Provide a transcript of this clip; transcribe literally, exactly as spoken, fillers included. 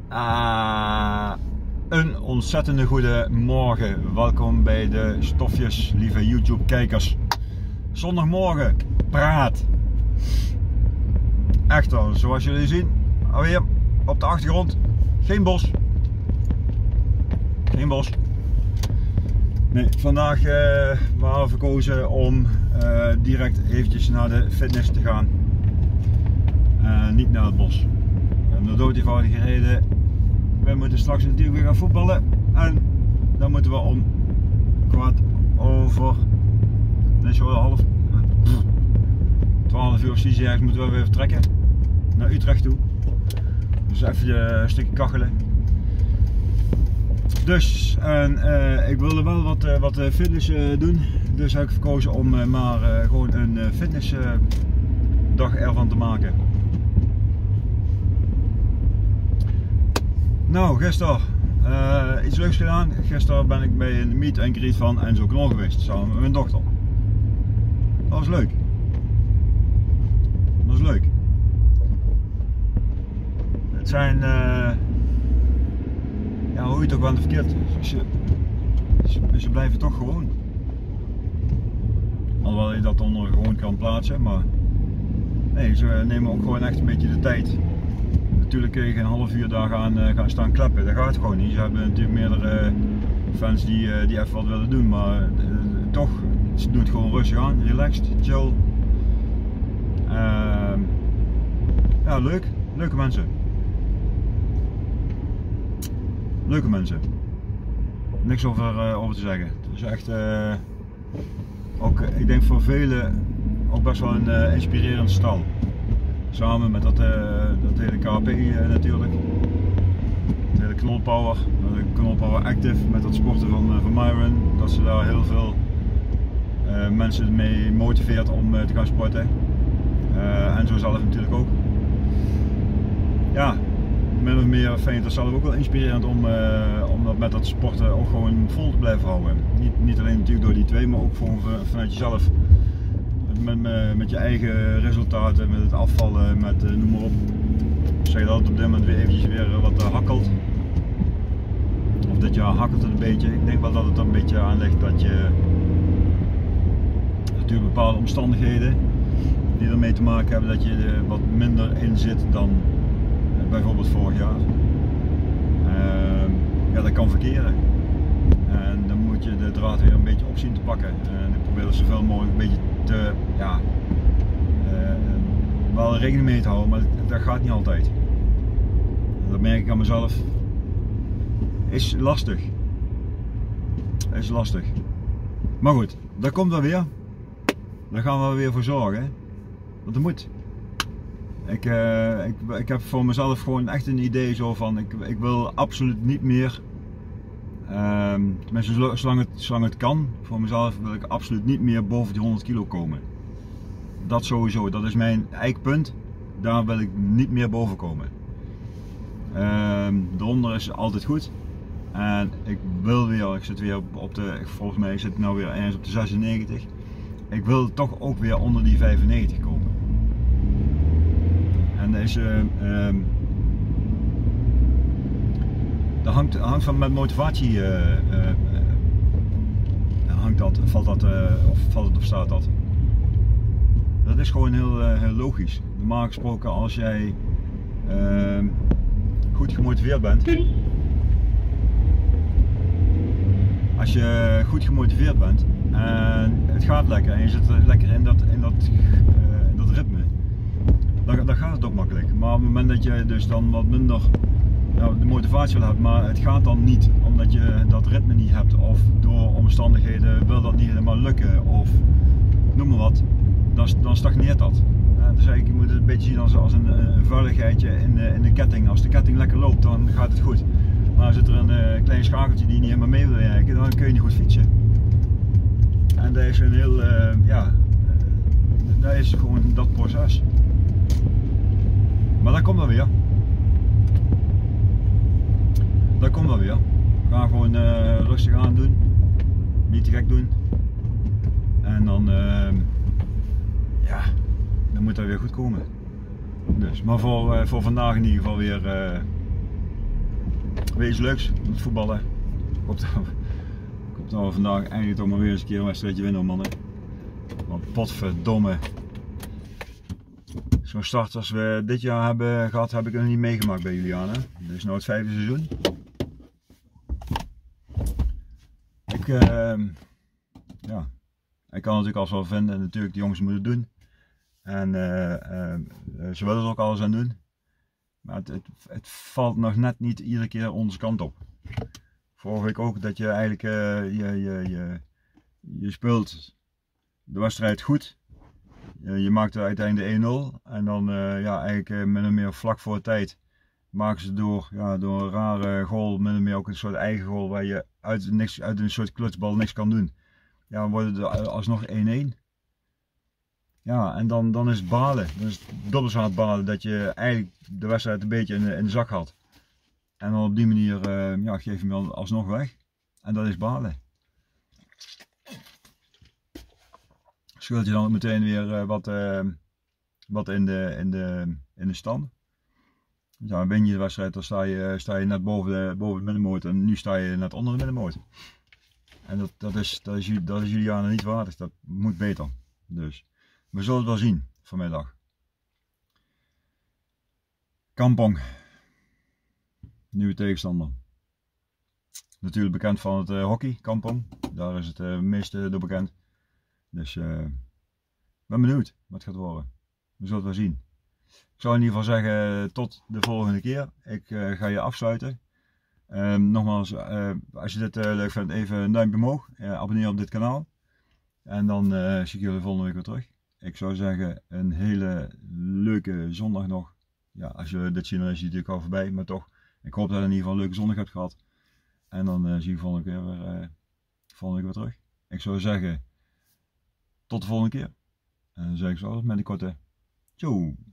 Uh, een ontzettende goede morgen. Welkom bij de Stofjes, lieve YouTube kijkers. Zondagmorgen, praat. Echter, zoals jullie zien, alweer op de achtergrond, geen bos. Geen bos. Nee, vandaag uh, we hebben we verkozen om uh, direct eventjes naar de fitness te gaan. Uh, niet naar het bos. En de dood eenvoudige reden. We moeten straks natuurlijk weer gaan voetballen. En dan moeten we om kwart over. Nee, zo half. twaalf uur precies ergens moeten we weer vertrekken. Naar Utrecht toe. Dus even een stukje kachelen. Dus, en uh, ik wilde wel wat, uh, wat fitness uh, doen. Dus heb ik gekozen om uh, maar uh, gewoon een uh, fitness uh, dag ervan te maken. Nou, gisteren uh, iets leuks gedaan. Gisteren ben ik bij een meet and greet van Enzo Knol geweest, samen met mijn dochter. Dat was leuk. Dat was leuk. Het zijn, uh, ja, hoe je het ook wel verkeerd. Ze, ze, ze blijven toch gewoon. Alhoewel je dat onder gewoon kan plaatsen, maar nee, ze nemen ook gewoon echt een beetje de tijd. Natuurlijk kun je geen half uur daar gaan, uh, gaan staan kleppen, dat gaat gewoon niet. Ze hebben natuurlijk meerdere fans die, uh, die even wat willen doen, maar uh, toch, ze doen het gewoon rustig aan, relaxed, chill. Uh, ja, leuk, leuke mensen. Leuke mensen. Niks over, uh, over te zeggen. Het is echt, uh, ook, ik denk voor velen ook best wel een uh, inspirerend stal. Samen met dat, uh, dat hele K P uh, natuurlijk. Het hele Knolpower, de Knolpower Active met dat sporten van, uh, van Myron. Dat ze daar heel veel uh, mensen mee motiveert om uh, te gaan sporten. Uh, en zo zelf natuurlijk ook. Ja, min of meer vind ik dat zelf ook wel inspirerend om, uh, om dat met dat sporten ook gewoon vol te blijven houden. Niet, niet alleen natuurlijk door die twee, maar ook gewoon vanuit jezelf. Met, met, met je eigen resultaten, met het afvallen, met uh, noem maar op. Ik zeg dat het op dit moment weer eventjes weer wat uh, hakkelt. Of dit jaar hakkelt het een beetje. Ik denk wel dat het er een beetje aan ligt dat je natuurlijk bepaalde omstandigheden die ermee te maken hebben dat je er wat minder in zit dan uh, bijvoorbeeld vorig jaar. Uh, ja, dat kan verkeren. En dan moet je de draad weer een beetje op zien te pakken. En ik probeer er zoveel mogelijk een beetje te, ja, uh, wel rekening mee te houden, maar dat gaat niet altijd. Dat merk ik aan mezelf. Is lastig. Is lastig. Maar goed, dat komt wel weer. Daar gaan we weer voor zorgen. Want dat moet. Ik, uh, ik, ik heb voor mezelf gewoon echt een idee zo van, ik, ik wil absoluut niet meer. Uh, tenminste, zolang het, zolang het kan, voor mezelf wil ik absoluut niet meer boven die honderd kilo komen. Dat sowieso, dat is mijn eikpunt. Daar wil ik niet meer boven komen. Uh, daaronder is altijd goed. En ik wil weer, ik zit weer op, op de, volgens mij zit ik nou weer ergens op de zesennegentig. Ik wil toch ook weer onder die vijfennegentig komen. En deze. Uh, uh, Dat hangt, hangt van met motivatie, uh, uh, uh, hangt dat, valt dat, uh, of valt het of staat dat. Dat is gewoon heel, uh, heel logisch. Normaal gesproken, als jij uh, goed gemotiveerd bent, als je goed gemotiveerd bent en het gaat lekker en je zit lekker in dat, in dat, uh, in dat ritme, dan, dan gaat het ook makkelijk. Maar op het moment dat je dus dan wat minder Nou, de motivatie wel hebt, maar het gaat dan niet omdat je dat ritme niet hebt of door omstandigheden wil dat niet helemaal lukken of noem maar wat, dan, dan stagneert dat. Uh, dus eigenlijk je moet het een beetje zien als, als een, een vuiligheidje in de, in de ketting. Als de ketting lekker loopt, dan gaat het goed. Maar zit er een uh, klein schakeltje die niet helemaal mee wil werken, dan kun je niet goed fietsen. En dat is een heel, uh, ja, uh, dat is gewoon dat proces. Maar dat komt dan weer. Dat komt wel weer. We gaan gewoon uh, rustig aan doen. Niet te gek doen. En dan, uh, ja, dan moet dat weer goed komen. Dus, maar voor, uh, voor vandaag in ieder geval weer, uh, weer iets leuks met voetballen. Ik hoop dat, ik hoop dat we vandaag eindelijk toch maar weer eens een keer een wedstrijdje winnen, mannen. Want potverdomme. Zo'n start als we dit jaar hebben gehad, heb ik nog niet meegemaakt bij Juliana. Dit is nu het vijfde seizoen. Ik, uh, ja, ik kan natuurlijk alles wel vinden en natuurlijk de jongens moeten doen. En uh, uh, ze willen er ook alles aan doen. Maar het, het, het valt nog net niet iedere keer onze kant op. Vorige week ook dat je eigenlijk uh, je, je, je, je speelt de wedstrijd goed. Je, je maakt er uiteindelijk één nul en dan uh, ja, eigenlijk uh, min of meer vlak voor de tijd maken ze door, ja, door een rare goal, min of meer ook een soort eigen goal waar je uit, niks, uit een soort klutsbal niks kan doen. Ja, dan wordt het alsnog één één. Ja, en dan, dan is het balen. Dan is het dubbel zo aan het balen dat je eigenlijk de wedstrijd een beetje in de, in de zak had. En dan op die manier uh, ja, geef je hem dan alsnog weg. En dat is balen. Scheelt je dan ook meteen weer uh, wat, uh, wat in, de, in, de, in de stand. Ja, win je de wedstrijd, dan sta je, sta je net boven de, boven de middenmoot en nu sta je net onder de middenmoot. En dat, dat, is, dat, is, dat is Juliana niet waardig, dat moet beter. Dus we zullen het wel zien vanmiddag. Kampong, nieuwe tegenstander. Natuurlijk bekend van het uh, hockey, Kampong. Daar is het uh, meeste door bekend. Dus ik uh, ben benieuwd wat het gaat worden. We zullen het wel zien. Ik zou in ieder geval zeggen tot de volgende keer. Ik uh, ga je afsluiten. Uh, nogmaals, uh, als je dit uh, leuk vindt, even een duimpje omhoog. Uh, abonneer op dit kanaal. En dan uh, zie ik jullie volgende week weer terug. Ik zou zeggen een hele leuke zondag nog. Ja, als je dit ziet, dan is het natuurlijk al voorbij. Maar toch, ik hoop dat je in ieder geval een leuke zondag hebt gehad. En dan uh, zie ik volgende keer weer, uh, volgende keer weer terug. Ik zou zeggen tot de volgende keer. En dan zeg ik zo met een korte ciao.